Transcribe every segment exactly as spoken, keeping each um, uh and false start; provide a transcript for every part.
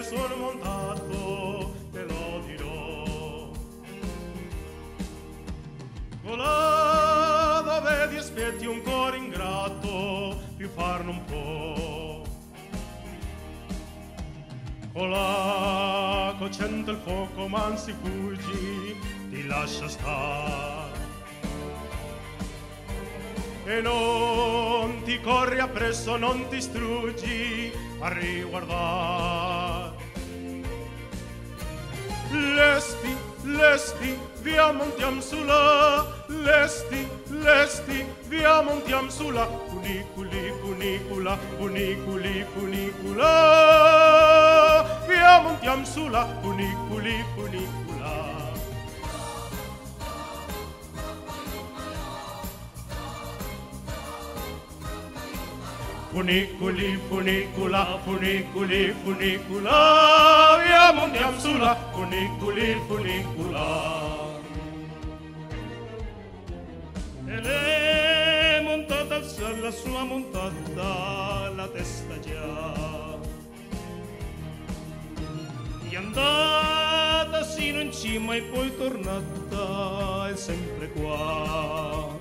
sono montato, te lo dirò. Colà dove ti aspetti un cuore ingrato, più far non può. Colà cocente il fuoco, ma anzi fuggi, ti lascia star. E non ti corri appresso, non ti struggi a riguardar. Lesti, lesti, via montiam sulla, lesti, lesti, via montiam sulla, funiculi, funicula, funiculi, funicula, via montiam sulla, funiculi, funicula. Funiculi, funicula, funiculi, funicula, via montiam sulla, funiculi, funicula. E lei montata al cielo, la sua montata, la testa già. È andata sino in cima e poi tornata, è sempre qua.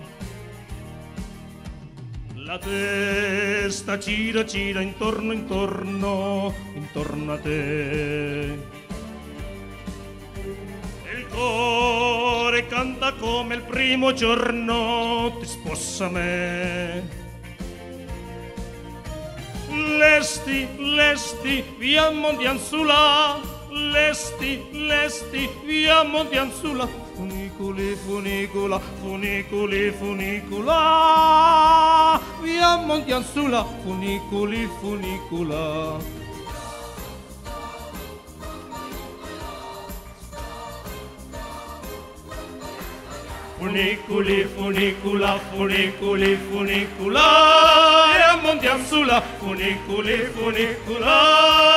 La testa gira, gira intorno, intorno, intorno a te. E il cuore canta come il primo giorno, ti sposa me. Lesti, lesti, via montiam sulla, lesti, lesti, via montiam sulla, funiculi, funicula, funiculi, funicula, via montiam sulla, funiculi, funicula. Funiculi, funicula, funiculi, funicula, via montiam sulla, funiculi, funicula.